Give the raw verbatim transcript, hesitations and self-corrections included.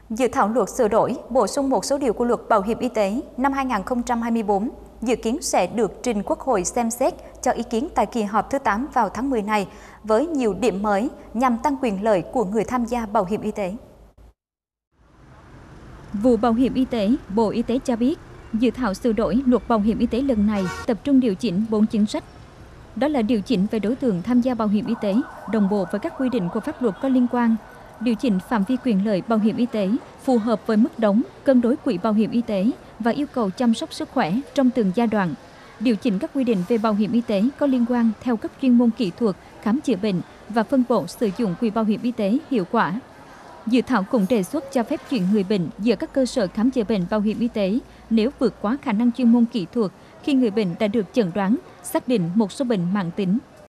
Dự thảo luật sửa đổi, bổ sung một số điều của Luật Bảo hiểm y tế năm hai nghìn không trăm hai mươi tư dự kiến sẽ được trình Quốc hội xem xét cho ý kiến tại kỳ họp thứ tám vào tháng mười này, với nhiều điểm mới nhằm tăng quyền lợi của người tham gia bảo hiểm y tế. Vụ Bảo hiểm y tế, Bộ Y tế cho biết, dự thảo sửa đổi Luật Bảo hiểm y tế lần này tập trung điều chỉnh bốn chính sách. Đó là điều chỉnh về đối tượng tham gia bảo hiểm y tế, đồng bộ với các quy định của pháp luật có liên quan, điều chỉnh phạm vi quyền lợi bảo hiểm y tế phù hợp với mức đóng, cân đối quỹ bảo hiểm y tế và yêu cầu chăm sóc sức khỏe trong từng giai đoạn, điều chỉnh các quy định về bảo hiểm y tế có liên quan theo cấp chuyên môn kỹ thuật, khám chữa bệnh và phân bổ sử dụng quỹ bảo hiểm y tế hiệu quả. Dự thảo cũng đề xuất cho phép chuyển người bệnh giữa các cơ sở khám chữa bệnh bảo hiểm y tế nếu vượt quá khả năng chuyên môn kỹ thuật khi người bệnh đã được chẩn đoán, xác định một số bệnh mãn tính